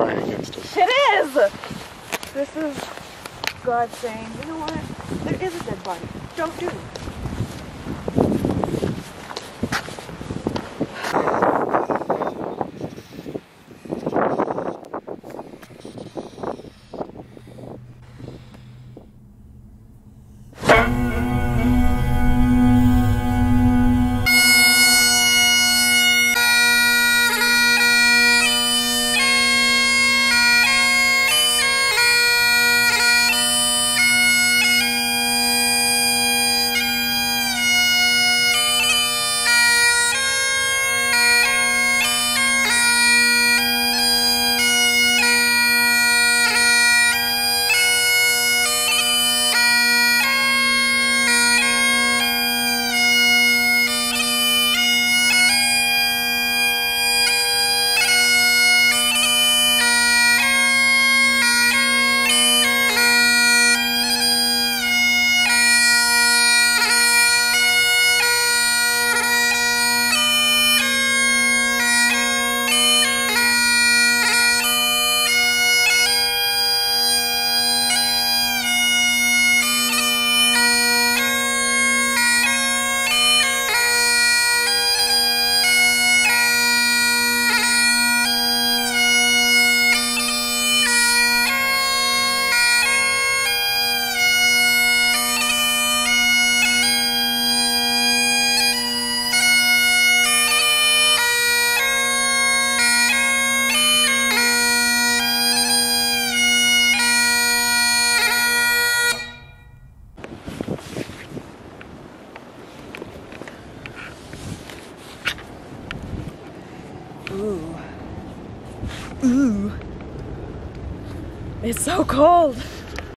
crying against us. It is! This is God saying, you know what? There is a dead body. Don't do it. Ooh. Ooh. It's so cold.